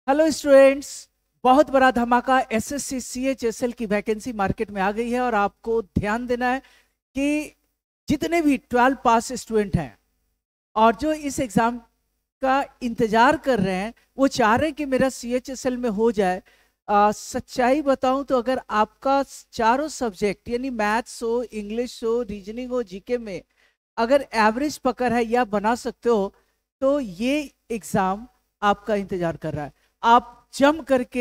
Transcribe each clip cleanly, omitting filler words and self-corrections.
Hello students, बहुत बड़ा धमाका एसएससी सीएचएसएल की वैकेंसी मार्केट में आ गई है और आपको ध्यान देना है कि जितने भी 12 पास स्टूडेंट हैं और जो इस एग्जाम का इंतजार कर रहे हैं वो चाह रहे हैं कि मेरा सीएचएसएल में हो जाए। सच्चाई बताऊं तो अगर आपका चारों सब्जेक्ट यानी मैथ्स हो, इंग्लिश हो, रीजनिंग हो, जीके में अगर एवरेज पकड़ है या बना सकते हो तो ये एग्जाम आपका इंतजार कर रहा है। आप जम करके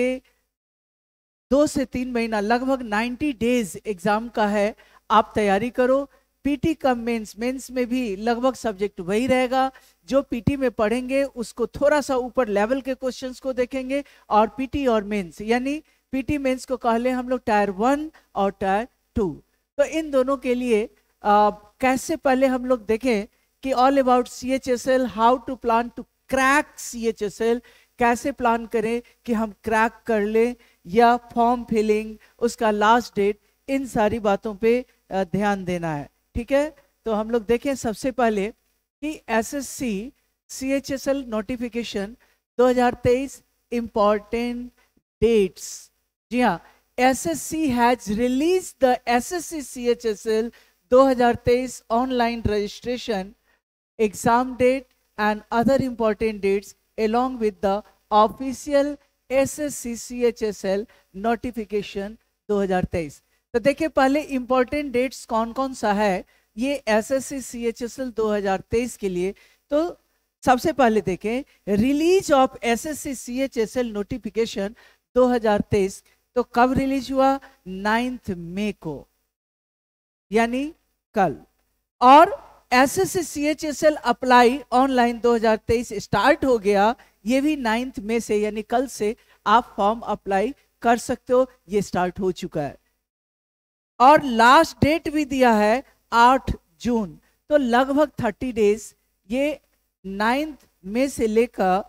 2 से 3 महीना लगभग 90 डेज एग्जाम का है, आप तैयारी करो। पीटी का मेंस में भी लगभग सब्जेक्ट वही रहेगा। जो पीटी में पढ़ेंगे उसको थोड़ा सा ऊपर लेवल के क्वेश्चंस को देखेंगे और पीटी और मेंस यानी पीटी मेंस को कहले हम लोग टायर 1 और टायर 2। तो इन दोनों के लिए कैसे पहले हम लोग देखें कि all about CHSL, how to plan to crack CHSL, कैसे प्लान करें कि हम क्रैक कर लें या फॉर्म फिलिंग, उसका लास्ट डेट, इन सारी बातों पे ध्यान देना है। ठीक है, तो हम लोग देखें सबसे पहले कि SSC CHSL notification 2023 important dates. जी हाँ, SSC has release the SSC CHSL 2023 online registration exam date and other important dates along with the official SSC CHSL notification 2023। तो देखिए पहले important dates कौन कौन सा है ये SSC CHSL 2023 के लिए। तो सबसे पहले देखें release of SSC CHSL notification 2023। तो कब रिलीज हुआ? 9 मई को, यानी कल। और SSC CHSL apply online 2023 start हो गया, ये भी 9 मई से यानी कल से आप फॉर्म अप्लाई कर सकते हो, ये स्टार्ट हो चुका है। और लास्ट डेट भी दिया है 8 जून। तो लगभग 30 डेज, ये 9 मई से लेकर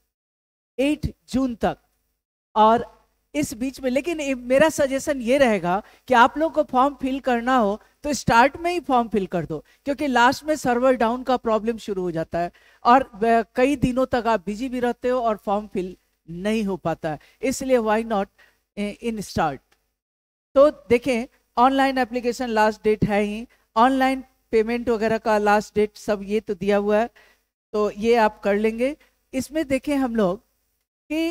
8 जून तक। और इस बीच में लेकिन मेरा सजेशन ये रहेगा कि आप लोग को फॉर्म फिल करना हो तो स्टार्ट में ही फॉर्म फिल कर दो, क्योंकि लास्ट में सर्वर डाउन का प्रॉब्लम शुरू हो जाता है और कई दिनों तक आप बिजी भी रहते हो और फॉर्म फिल नहीं हो पाता है। इसलिए व्हाई नॉट इन स्टार्ट। तो देखें ऑनलाइन एप्लीकेशन लास्ट डेट है ही, ऑनलाइन पेमेंट वगैरह का लास्ट डेट सब ये तो दिया हुआ है, तो ये आप कर लेंगे। इसमें देखें हम लोग कि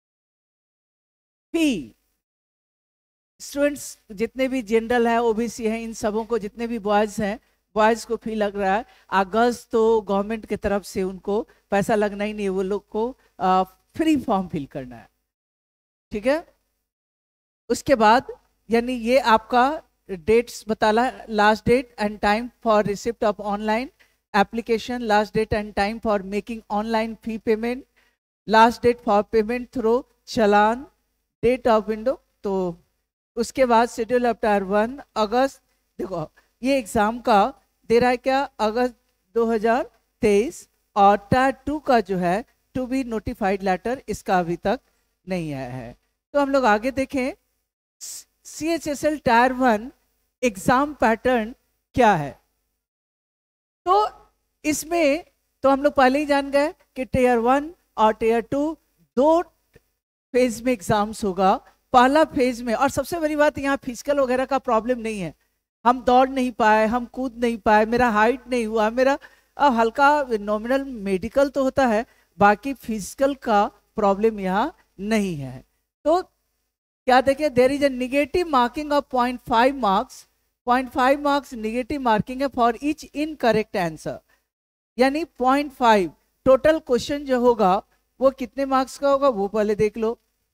फी स्टूडेंट्स जितने भी जनरल है, ओबीसी हैं, इन सबों को, जितने भी बॉयज हैं, बॉयज को फी लग रहा है अगस्त। तो गवर्नमेंट की तरफ से उनको पैसा लगना ही नहीं है, वो लोग को फ्री फॉर्म फिल करना है। ठीक है, उसके बाद यानी ये आपका डेट्स बताला, last date and time for receipt of online application, last date and time for making online fee payment, last date for payment through challan, date of window. तो उसके बाद शेड्यूल ऑफ टायर 1 अगस्त। देखो ये एग्जाम का दे रहा है क्या? अगस्त 2023। और टायर 2 का जो है टू बी नोटिफाइड लेटर, इसका अभी तक नहीं आया है। तो हम लोग आगे देखें सीएचएसएल टायर 1 एग्जाम पैटर्न क्या है। तो इसमें तो हम लोग पहले ही जान गए कि टियर 1 और टियर 2 दो फेज में एग्जाम्स होगा। पहला फेज में, और सबसे बड़ी बात यहाँ फिजिकल वगैरह का प्रॉब्लम नहीं है, हम दौड़ नहीं पाए, हम कूद नहीं पाए, मेरा हाइट नहीं हुआ, मेरा हल्का नॉमिनल मेडिकल तो होता है, बाकी फिजिकल का प्रॉब्लम यहाँ नहीं है। तो क्या देखें, there is a negative marking of 0.5 marks, 0.5 marks negative marking है फॉर ईच इनकरेक्ट आंसर, यानी 0.5 टोटल क्वेश्चन जो होगा वो कितने मार्क्स का होगा वो पहले देख लो।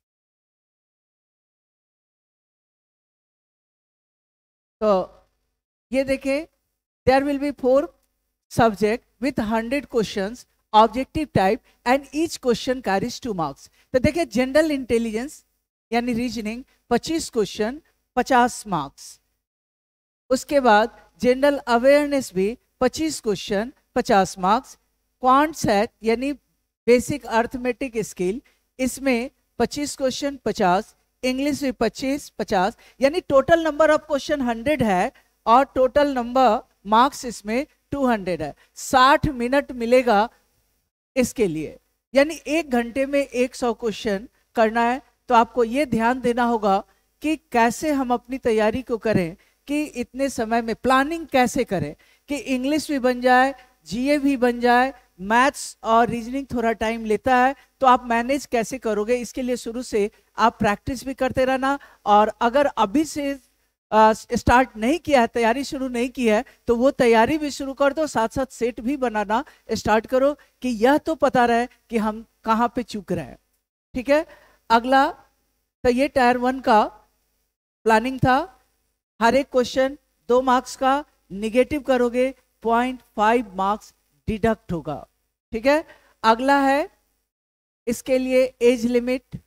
तो ये देखें there will be 4 subject with 100 questions objective type and each question carries 2 marks. तो देखिए जनरल इंटेलिजेंस यानी रीजनिंग 25 क्वेश्चन 50 मार्क्स। उसके बाद जनरल अवेयरनेस भी 25 क्वेश्चन 50 मार्क्स। क्वांट्स है यानी बेसिक अर्थमेटिक स्किल, इसमें 25 क्वेश्चन 50, इंग्लिश में 25 50, यानी टोटल नंबर ऑफ क्वेश्चन 100 है और टोटल नंबर मार्क्स इसमें 200 है। 60 मिनट मिलेगा इसके लिए, यानी 1 घंटे में 100 क्वेश्चन करना है। तो आपको ये ध्यान देना होगा कि कैसे हम अपनी तैयारी को करें, कि इतने समय में प्लानिंग कैसे करें कि इंग्लिश भी बन जाए, जीए भी बन जाए, मैथ्स और रीजनिंग थोड़ा टाइम लेता है, तो आप मैनेज कैसे करोगे। इसके लिए शुरू से आप प्रैक्टिस भी करते रहना, और अगर अभी से स्टार्ट नहीं किया है, तैयारी शुरू नहीं की है, तो वो तैयारी भी शुरू कर दो, साथ साथ सेट भी बनाना स्टार्ट करो, कि यह तो पता रहे कि हम कहाँ पे चूक रहे हैं। ठीक है, अगला, तो ये टायर 1 का प्लानिंग था। हर एक क्वेश्चन 2 मार्क्स का, निगेटिव करोगे 0.5 मार्क्स डिडक्ट होगा। ठीक है, अगला है इसके लिए एज लिमिट,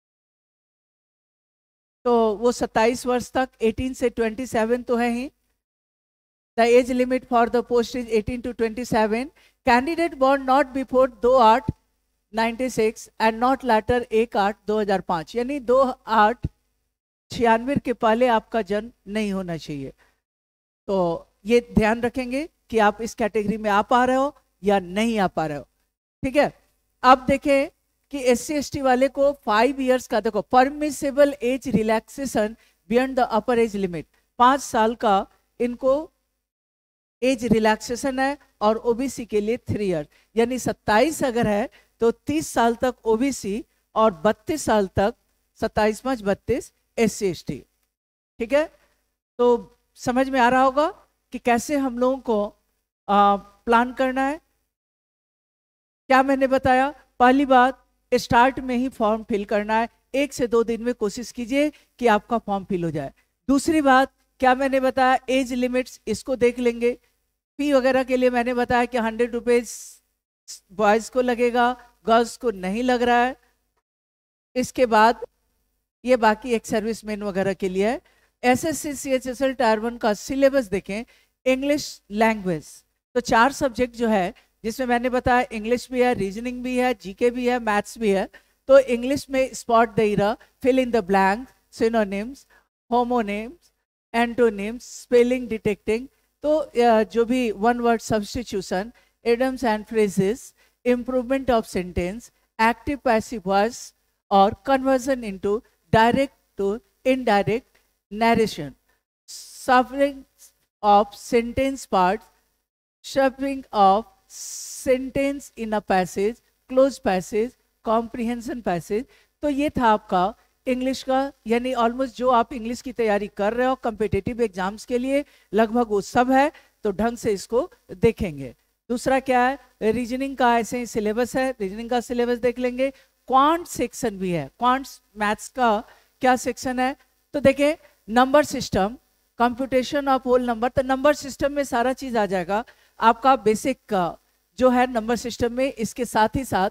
तो वो 27 वर्ष तक, 18 से 27 तो है ही। The age limit for the post is 18 to 27। Candidate born not before 2/8/96 and not later 1/8/2005, यानी 2/8/96 के पहले आपका जन्म नहीं होना चाहिए। तो ये ध्यान रखेंगे कि आप इस कैटेगरी में आ पा रहे हो या नहीं आ पा रहे हो। ठीक है, अब देखें कि SC/ST वाले को 5 इयर्स का, देखो, permissible age relaxation beyond the upper age limit, 5 साल का इनको एज रिलैक्सेशन है, और ओबीसी के लिए 3 ईयर, यानी 27 अगर है तो 30 साल तक ओबीसी और 32 साल तक, 27×5=32 SC/ST। ठीक है, तो समझ में आ रहा होगा कि कैसे हम लोगों को प्लान करना है। क्या मैंने बताया, पहली बात, स्टार्ट में ही फॉर्म फिल करना है, 1 से 2 दिन में कोशिश कीजिए कि आपका फॉर्म फिल हो जाए। दूसरी बात, क्या मैंने बताया, एज लिमिट्स, इसको देख लेंगे। फी वगैरह के लिए मैंने बताया कि 100 रुपीज बॉयज को लगेगा, गर्ल्स को नहीं लग रहा है। इसके बाद ये बाकी एक सर्विसमैन वगैरह के लिए है। SSC CHSL टायर 1 का सिलेबस देखें, इंग्लिश लैंग्वेज, तो 4 सब्जेक्ट जो है, जिसमें मैंने बताया इंग्लिश भी है, रीजनिंग भी है, जीके भी है, मैथ्स भी है। तो इंग्लिश में spot the error, fill in the blank, synonyms, homonyms, antonyms, spelling detecting, तो जो भी one word substitution, idioms and phrases, improvement of sentence, active passive voice, और conversion into direct to indirect narration, shuffling of sentence parts, shuffling of sentence in a passage, close passage, comprehension passage। तो ये था आपका English का, यानी almost जो आप English की तैयारी कर रहे हो कॉम्पिटिटिव एग्जाम्स के लिए, लगभग वो सब है, तो ढंग से इसको देखेंगे। दूसरा क्या है, रीजनिंग का ऐसे ही सिलेबस है, रीजनिंग का सिलेबस देख लेंगे। क्वांट सेक्शन भी है, क्वांट्स मैथ्स का क्या सेक्शन है, तो देखें, number system, computation of whole number, तो नंबर सिस्टम में सारा चीज आ जाएगा आपका, बेसिक का जो है नंबर सिस्टम में। इसके साथ ही साथ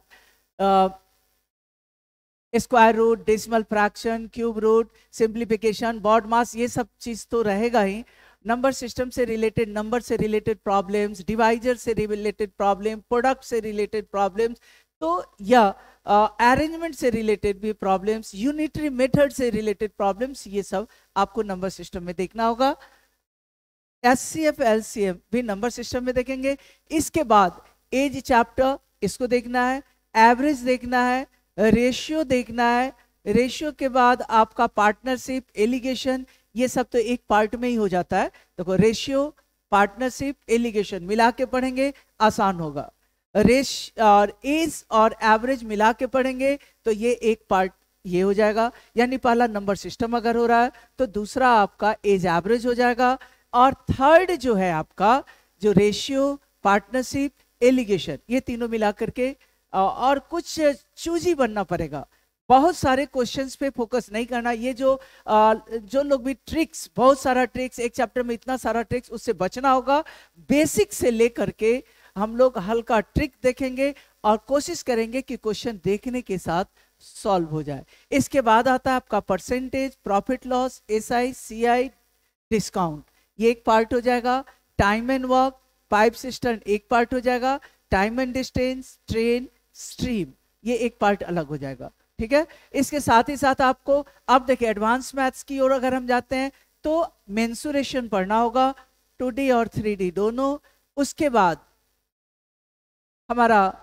square root, decimal fraction, cube root, simplification, BODMAS, ये सब चीज तो रहेगा ही। नंबर सिस्टम से रिलेटेड, नंबर से रिलेटेड प्रॉब्लम्स, डिवाइजर से रिलेटेड प्रॉब्लम, प्रोडक्ट से रिलेटेड प्रॉब्लम्स, तो या अरेंजमेंट से रिलेटेड भी प्रॉब्लम्स, यूनिटरी मेथड से रिलेटेड प्रॉब्लम्स, ये सब आपको नंबर सिस्टम में देखना होगा। SCF LCM भी नंबर सिस्टम में देखेंगे। इसके बाद एज चैप्टर, इसको देखना है, एवरेज देखना है, रेशियो देखना है, रेशियो के बाद आपका पार्टनरशिप, एलिगेशन, ये सब तो एक पार्ट में ही हो जाता है। देखो, रेशियो, पार्टनरशिप, एलिगेशन मिला के पढ़ेंगे, आसान होगा। रेश और एज और एवरेज मिला के पढ़ेंगे तो ये एक पार्ट ये हो जाएगा, यानी पहला नंबर सिस्टम अगर हो रहा है तो दूसरा आपका एज एवरेज हो जाएगा, और थर्ड जो है आपका जो रेशियो, पार्टनरशिप, एलिगेशन, ये तीनों मिला करके, और कुछ चूजी बनना पड़ेगा। बहुत सारे क्वेश्चंस पे फोकस नहीं करना। ये जो लोग भी ट्रिक्स, बहुत सारा ट्रिक्स, एक चैप्टर में इतना सारा ट्रिक्स, उससे बचना होगा। बेसिक से लेकर के हम लोग हल्का ट्रिक देखेंगे और कोशिश करेंगे कि क्वेश्चन देखने के साथ सॉल्व हो जाए। इसके बाद आता है आपका percentage, profit loss, SI CI, discount, ये एक पार्ट हो जाएगा। Time and work, pipe system एक पार्ट हो जाएगा। Time and distance, train, stream, ये एक पार्ट अलग हो जाएगा। ठीक है, इसके साथ ही साथ आपको अब देखिए एडवांस मैथ्स की ओर अगर हम जाते हैं तो मेंसुरेशन पढ़ना होगा, 2D और 3D दोनों। उसके बाद हमारा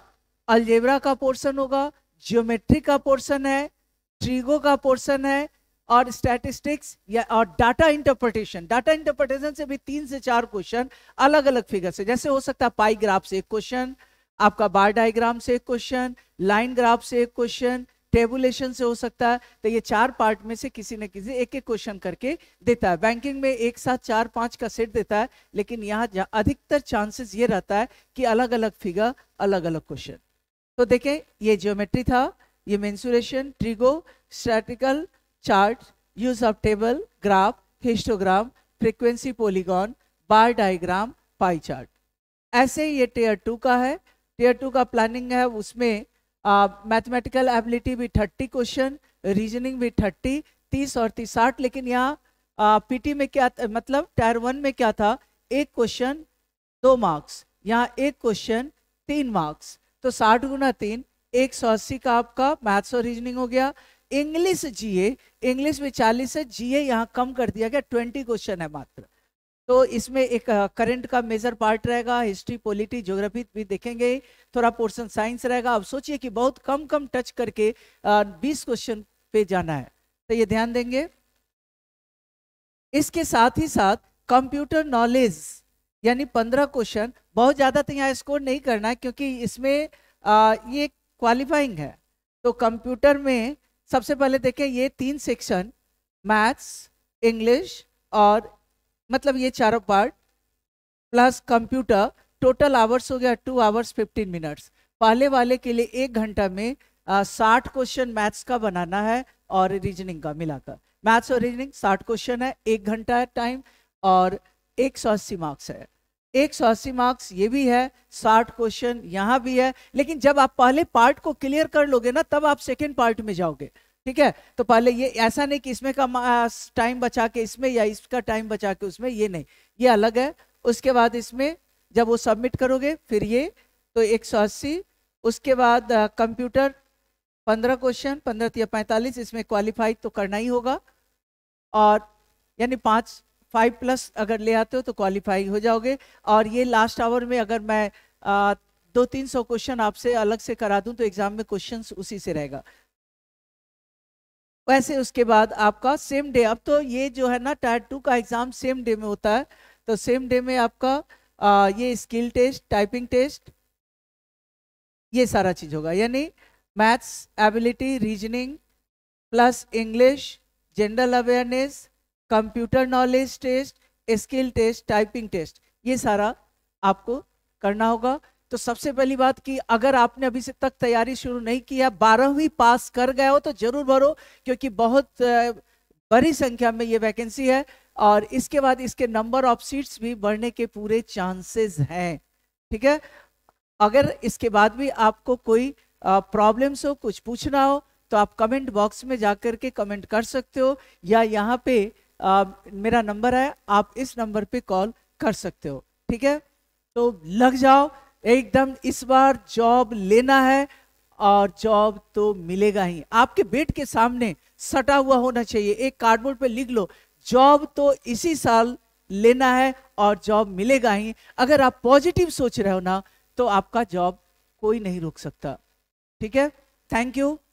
अलजेब्रा का पोर्शन होगा, ज्योमेट्री का पोर्शन है, ट्रिगो का पोर्शन है, और स्टैटिस्टिक्स या और डाटा इंटरप्रिटेशन। डाटा इंटरप्रिटेशन से भी 3 से 4 क्वेश्चन अलग अलग फिगर से, जैसे हो सकता है पाई ग्राफ से एक क्वेश्चन, आपका बार डायग्राम से एक क्वेश्चन, लाइन ग्राफ से एक क्वेश्चन, टेबुलेशन से हो सकता है। तो ये 4 पार्ट में से किसी न किसी एक एक क्वेश्चन करके देता है। बैंकिंग में एक साथ 4-5 का सेट देता है, लेकिन यहाँ अधिकतर चांसेस ये रहता है कि अलग अलग फिगर, अलग अलग क्वेश्चन। तो देखें, ये ज्योमेट्री था, ये mensuration, trigo, statical chart, use of table, graph, histogram, frequency, polygon, bar diagram, pie chart. ऐसे ही ये टियर 2 का है। टियर 2 का प्लानिंग है, उसमें मैथमेटिकल एबिलिटी भी 30 क्वेश्चन, रीजनिंग भी 30, 30 और 30 60। लेकिन यहाँ पीटी में क्या मतलब टायर 1 में क्या था, एक क्वेश्चन 2 मार्क्स, यहाँ एक क्वेश्चन 3 मार्क्स, तो 60 गुना 3 180 का आपका मैथ्स और रीजनिंग हो गया। इंग्लिश जीए, इंग्लिश में 40 है, जीए यहाँ कम कर दिया गया, 20 क्वेश्चन है मात्र। तो इसमें एक करंट का मेजर पार्ट रहेगा, हिस्ट्री, पॉलिटी, ज्योग्राफी भी देखेंगे, थोड़ा पोर्शन साइंस रहेगा। अब सोचिए कि बहुत कम कम टच करके 20 क्वेश्चन पे जाना है, तो ये ध्यान देंगे। इसके साथ ही साथ कंप्यूटर नॉलेज यानी 15 क्वेश्चन, बहुत ज्यादा तो यहाँ स्कोर नहीं करना है क्योंकि इसमें ये क्वालिफाइंग है। तो कंप्यूटर में सबसे पहले देखें, ये 3 सेक्शन, मैथ्स, इंग्लिश और मतलब ये चारों part plus computer, total hours हो गया 2 आवर्स 15 मिनट्स। पहले वाले के लिए 1 घंटा में 60 क्वेश्चन मैथ्स का बनाना है और रीजनिंग का मिलाकर। मैथ्स और रीजनिंग 60 क्वेश्चन है, 1 घंटा है टाइम, और 180 मार्क्स है। 180 मार्क्स ये भी है, 60 क्वेश्चन यहाँ भी है। लेकिन जब आप पहले पार्ट को क्लियर कर लोगे ना, तब आप सेकेंड पार्ट में जाओगे, ठीक है। तो पहले ये ऐसा नहीं कि इसमें का टाइम बचा के इसमें या इसका टाइम बचा के उसमें, ये नहीं, ये अलग है। उसके बाद इसमें जब वो सबमिट करोगे फिर ये, तो 180। उसके बाद कंप्यूटर 15 क्वेश्चन, 15 या 45, इसमें क्वालिफाई तो करना ही होगा, और यानी 5 प्लस अगर ले आते हो तो क्वालिफाई हो जाओगे। और ये लास्ट आवर में अगर मैं 200-300 क्वेश्चन आपसे अलग से करा दूं तो एग्जाम में क्वेश्चन उसी से रहेगा। वैसे उसके बाद आपका सेम डे, अब तो ये जो है ना टायर 2 का एग्जाम सेम डे में होता है, तो सेम डे में आपका ये स्किल टेस्ट, टाइपिंग टेस्ट, ये सारा चीज होगा। यानी maths ability, reasoning plus English, general awareness, computer knowledge test, skill test, typing test, ये सारा आपको करना होगा। तो सबसे पहली बात कि अगर आपने अभी से तक तैयारी शुरू नहीं किया, 12वीं पास कर गए हो तो जरूर भरो, क्योंकि बहुत बड़ी संख्या में ये वैकेंसी है, और इसके बाद इसके नंबर ऑफ सीट्स भी बढ़ने के पूरे चांसेस हैं, ठीक है। अगर इसके बाद भी आपको कोई प्रॉब्लम्स हो, कुछ पूछना हो, तो आप कमेंट बॉक्स में जाकर के कमेंट कर सकते हो, या यहाँ पे मेरा नंबर है, आप इस नंबर पे कॉल कर सकते हो, ठीक है। तो लग जाओ एकदम, इस बार जॉब लेना है, और जॉब तो मिलेगा ही। आपके बेड के सामने सटा हुआ होना चाहिए, एक कार्डबोर्ड पे लिख लो, जॉब तो इसी साल लेना है और जॉब मिलेगा ही। अगर आप पॉजिटिव सोच रहे हो ना, तो आपका जॉब कोई नहीं रोक सकता, ठीक है। Thank you.